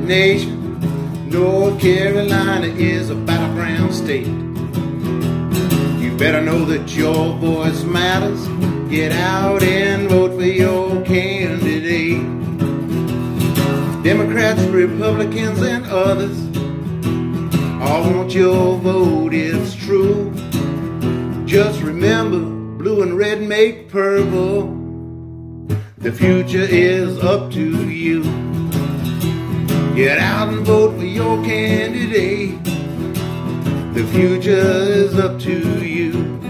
nation. North Carolina is a battleground state. You better know that your voice matters. Get out and vote for your candidate. Democrats, Republicans, and others all want your vote, it's true. Just remember, blue and red make purple. The future is up to you. Get out and vote for your candidate. The future is up to you.